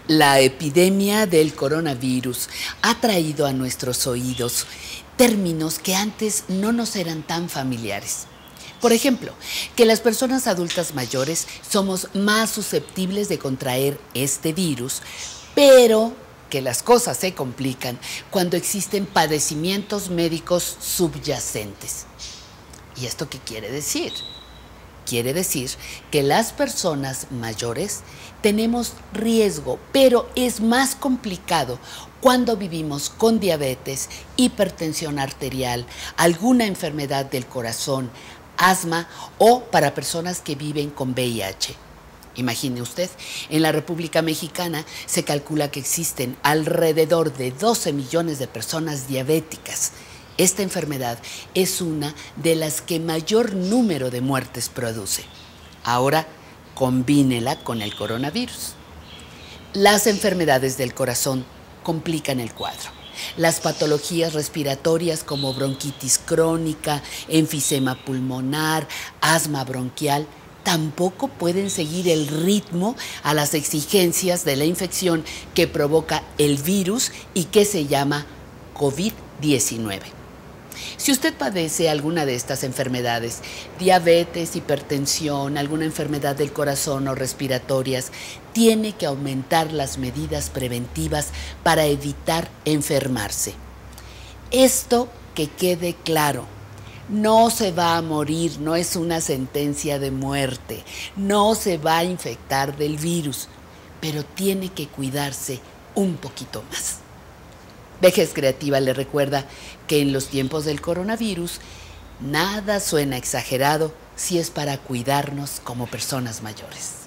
La epidemia del coronavirus ha traído a nuestros oídos términos que antes no nos eran tan familiares. Por ejemplo, que las personas adultas mayores somos más susceptibles de contraer este virus, pero que las cosas se complican cuando existen padecimientos médicos subyacentes. ¿Y esto qué quiere decir? Quiere decir que las personas mayores tenemos riesgo, pero es más complicado cuando vivimos con diabetes, hipertensión arterial, alguna enfermedad del corazón, asma o para personas que viven con VIH. Imagine usted, en la República Mexicana se calcula que existen alrededor de 12 millones de personas diabéticas. Esta enfermedad es una de las que mayor número de muertes produce. Ahora, combínela con el coronavirus. Las enfermedades del corazón complican el cuadro. Las patologías respiratorias como bronquitis crónica, enfisema pulmonar, asma bronquial, tampoco pueden seguir el ritmo a las exigencias de la infección que provoca el virus y que se llama COVID-19. Si usted padece alguna de estas enfermedades, diabetes, hipertensión, alguna enfermedad del corazón o respiratorias, tiene que aumentar las medidas preventivas para evitar enfermarse. Esto que quede claro, no se va a morir, no es una sentencia de muerte, no se va a infectar del virus, pero tiene que cuidarse un poquito más. Vejez Creativa le recuerda que en los tiempos del coronavirus nada suena exagerado si es para cuidarnos como personas mayores.